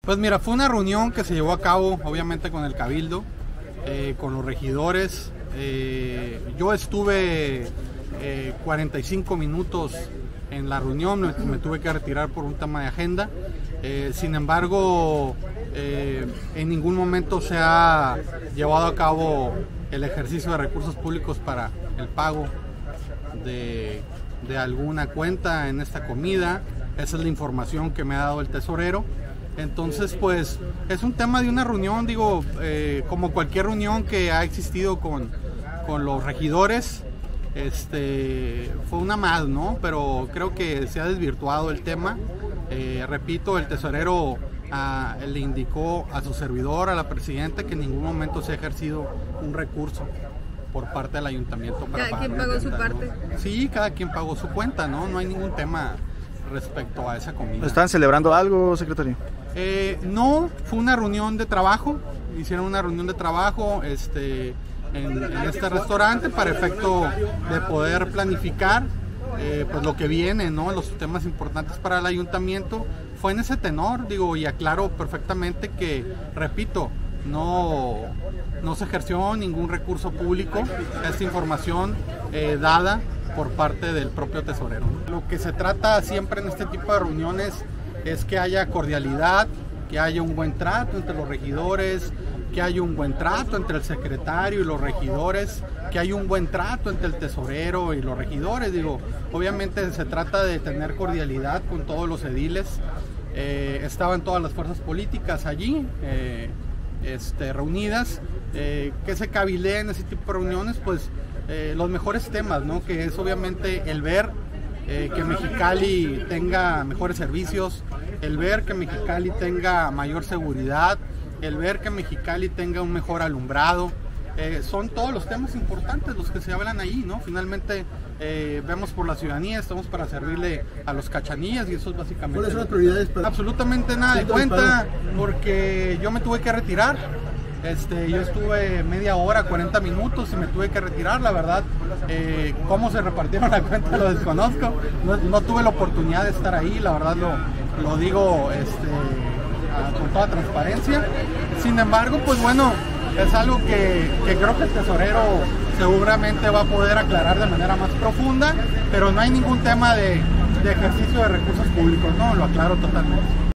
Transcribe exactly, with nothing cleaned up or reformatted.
Pues mira, fue una reunión que se llevó a cabo obviamente con el Cabildo, eh, con los regidores. Eh, yo estuve eh, cuarenta y cinco minutos en la reunión, me, me tuve que retirar por un tema de agenda. Eh, sin embargo, eh, en ningún momento se ha llevado a cabo el ejercicio de recursos públicos para el pago de, de alguna cuenta en esta comida. Esa es la información que me ha dado el tesorero. Entonces, pues, es un tema de una reunión, digo, eh, como cualquier reunión que ha existido con, con los regidores, este, fue una más, ¿no? Pero creo que se ha desvirtuado el tema. Eh, repito, el tesorero a, le indicó a su servidor, a la presidenta, que en ningún momento se ha ejercido un recurso por parte del ayuntamiento. Para ¿Cada quien pagó su parte? ¿No? Sí, cada quien pagó su cuenta, ¿no? No hay ningún tema respecto a esa comida. ¿Están celebrando algo, secretario? Eh, no, fue una reunión de trabajo, hicieron una reunión de trabajo este, en, en este restaurante para efecto de poder planificar eh, pues lo que viene, ¿no? Los temas importantes para el ayuntamiento. Fue en ese tenor, digo, y aclaro perfectamente que, repito, no, no se ejerció ningún recurso público, esta información eh, dada por parte del propio tesorero. Lo que se trata siempre en este tipo de reuniones es que haya cordialidad, que haya un buen trato entre los regidores, que haya un buen trato entre el secretario y los regidores, que haya un buen trato entre el tesorero y los regidores. Digo, obviamente se trata de tener cordialidad con todos los ediles. Eh, estaban todas las fuerzas políticas allí eh, este, reunidas, eh, que se cabilea en ese tipo de reuniones, pues eh, los mejores temas, ¿no? Que es obviamente el ver Eh, que Mexicali tenga mejores servicios, el ver que Mexicali tenga mayor seguridad, el ver que Mexicali tenga un mejor alumbrado. Eh, son todos los temas importantes los que se hablan ahí, ¿no? Finalmente eh, vemos por la ciudadanía, estamos para servirle a los cachanillas y eso es básicamente... ¿Cuáles son las prioridades para...? Absolutamente nada de cuenta, porque yo me tuve que retirar. Este, yo estuve media hora, cuarenta minutos y me tuve que retirar, la verdad. Eh, cómo se repartieron la cuenta lo desconozco, no, no tuve la oportunidad de estar ahí, la verdad lo, lo digo este, a, con toda transparencia. Sin embargo, pues bueno, es algo que, que creo que el tesorero seguramente va a poder aclarar de manera más profunda, pero no hay ningún tema de, de ejercicio de recursos públicos, no, lo aclaro totalmente.